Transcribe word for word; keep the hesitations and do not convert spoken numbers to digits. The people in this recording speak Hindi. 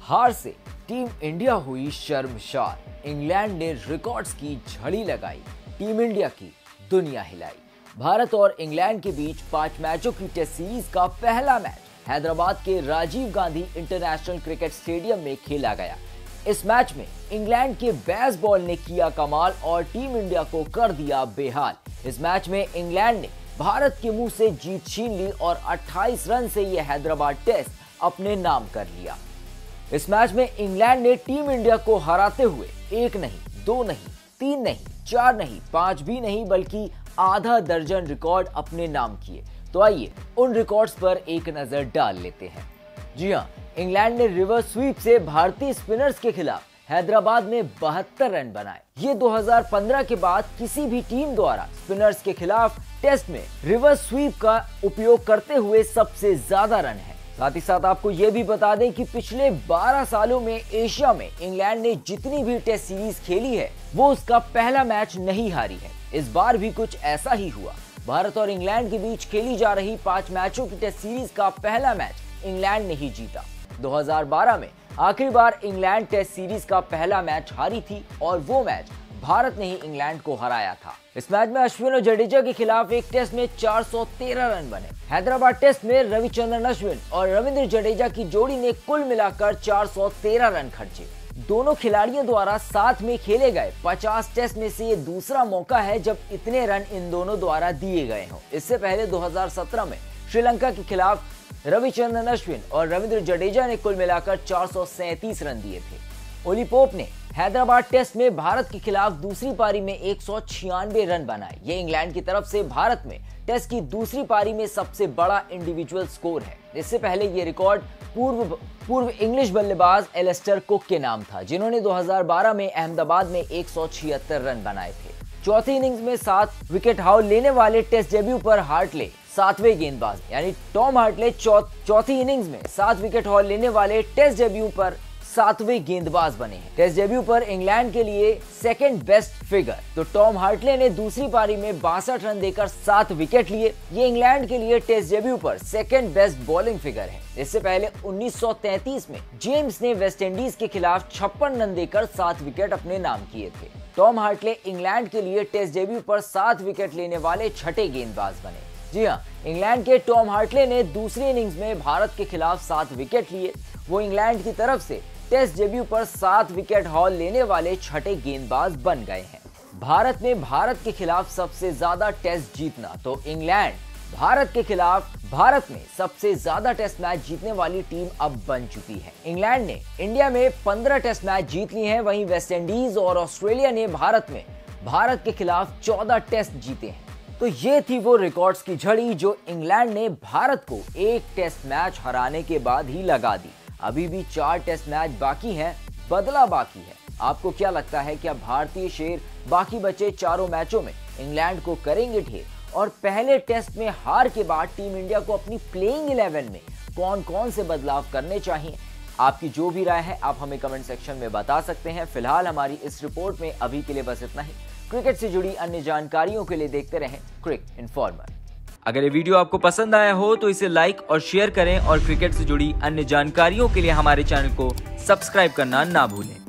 हार से टीम इंडिया हुई शर्मसार। इंग्लैंड ने रिकॉर्ड्स की झड़ी लगाई, टीम इंडिया की दुनिया हिलाई। भारत और इंग्लैंड के बीच पांच मैचों की टेस्ट सीरीज का पहला मैच हैदराबाद के Rajiv Gandhi international cricket stadium में खेला गया। इस मैच में इंग्लैंड के बेस बॉल ने किया कमाल और टीम इंडिया को कर दिया बेहाल। इस मैच में इंग्लैंड ने भारत के मुंह से जीत छीन ली और अट्ठाईस रन से यह हैदराबाद टेस्ट अपने नाम कर लिया। इस मैच में इंग्लैंड ने टीम इंडिया को हराते हुए एक नहीं, दो नहीं, तीन नहीं, चार नहीं, पांच भी नहीं बल्कि आधा दर्जन रिकॉर्ड अपने नाम किए। तो आइए उन रिकॉर्ड्स पर एक नजर डाल लेते हैं। जी हां, इंग्लैंड ने रिवर्स स्वीप से भारतीय स्पिनर्स के खिलाफ हैदराबाद में बहत्तर रन बनाए। ये दो हज़ार पंद्रह के बाद किसी भी टीम द्वारा स्पिनर्स के खिलाफ टेस्ट में रिवर्स स्वीप का उपयोग करते हुए सबसे ज्यादा रन है। साथ ही साथ आपको ये भी बता दें कि पिछले बारह सालों में एशिया में इंग्लैंड ने जितनी भी टेस्ट सीरीज खेली है वो उसका पहला मैच नहीं हारी है। इस बार भी कुछ ऐसा ही हुआ। भारत और इंग्लैंड के बीच खेली जा रही पांच मैचों की टेस्ट सीरीज का पहला मैच इंग्लैंड ने ही जीता। दो हज़ार बारह में आखिरी बार इंग्लैंड टेस्ट सीरीज का पहला मैच हारी थी और वो मैच भारत ने ही इंग्लैंड को हराया था। इस मैच में अश्विन और जडेजा के खिलाफ एक टेस्ट में चार सौ तेरह रन बने। हैदराबाद टेस्ट में रविचंद्रन अश्विन और रविंद्र जडेजा की जोड़ी ने कुल मिलाकर चार सौ तेरह रन खर्चे। दोनों खिलाड़ियों द्वारा साथ में खेले गए पचास टेस्ट में से ये दूसरा मौका है जब इतने रन इन दोनों द्वारा दिए गए हों। इससे पहले दो हज़ार सत्रह में श्रीलंका के खिलाफ रविचंद्रन अश्विन और रविंद्र जडेजा ने कुल मिलाकर चार सौ सैंतीस रन दिए थे। ओली पोप ने हैदराबाद टेस्ट में भारत के खिलाफ दूसरी पारी में एक सौ छियानवे रन बनाए। ये इंग्लैंड की तरफ से भारत में टेस्ट की दूसरी पारी में सबसे बड़ा इंडिविजुअल स्कोर है। इससे पहले ये रिकॉर्ड पूर्व पूर्व इंग्लिश बल्लेबाज एलिस्टर कुक के नाम था, जिन्होंने दो हज़ार बारह में अहमदाबाद में एक सौ छिहत्तर रन बनाए थे। चौथी इनिंग्स में सात विकेट हाव लेने वाले टेस्ट डेब्यू पर हार्टले सातवें गेंदबाज यानी टॉम हार्टले चौ, चौथी इनिंग्स में सात विकेट हाव लेने वाले टेस्ट डेब्यू पर सातवें गेंदबाज बने हैं। टेस्ट डेब्यू पर इंग्लैंड के लिए सेकंड बेस्ट फिगर। तो टॉम हार्टले ने दूसरी पारी में बासठ रन देकर सात विकेट लिए। ये इंग्लैंड के लिए टेस्ट डेब्यू पर सेकंड बेस्ट बॉलिंग फिगर है। इससे पहले उन्नीस सौ तैंतीस में जेम्स ने वेस्टइंडीज के खिलाफ छप्पन रन देकर सात विकेट अपने नाम किए थे। टॉम हार्टले इंग्लैंड के लिए टेस्ट डेब्यू पर सात विकेट लेने वाले छठे गेंदबाज बने। जी हाँ, इंग्लैंड के टॉम हार्टले ने दूसरी इनिंग्स में भारत के खिलाफ सात विकेट लिए। वो इंग्लैंड की तरफ से टेस्ट डेब्यू पर सात विकेट हॉल लेने वाले छठे गेंदबाज बन गए हैं। भारत में भारत के खिलाफ सबसे ज्यादा टेस्ट जीतना, तो इंग्लैंड भारत के खिलाफ भारत में सबसे ज्यादा टेस्ट मैच जीतने वाली टीम अब बन चुकी है। इंग्लैंड ने इंडिया में पंद्रह टेस्ट मैच जीत लिए हैं, वहीं वेस्टइंडीज और ऑस्ट्रेलिया ने भारत में भारत के खिलाफ चौदह टेस्ट जीते हैं। तो ये थी वो रिकॉर्ड्स की झड़ी जो इंग्लैंड ने भारत को एक टेस्ट मैच हराने के बाद ही लगा दी। अभी भी चार टेस्ट मैच बाकी हैं, बदला बाकी है। आपको क्या लगता है, क्या भारतीय शेर बाकी बचे चारों मैचों में इंग्लैंड को करेंगे ढेर? और पहले टेस्ट में हार के बाद टीम इंडिया को अपनी प्लेइंग इलेवन में कौन कौन से बदलाव करने चाहिए? आपकी जो भी राय है आप हमें कमेंट सेक्शन में बता सकते हैं। फिलहाल हमारी इस रिपोर्ट में अभी के लिए बस इतना ही। क्रिकेट से जुड़ी अन्य जानकारियों के लिए देखते रहें क्रिक इन्फॉर्मर। अगर ये वीडियो आपको पसंद आया हो तो इसे लाइक और शेयर करें और क्रिकेट से जुड़ी अन्य जानकारियों के लिए हमारे चैनल को सब्सक्राइब करना ना भूलें।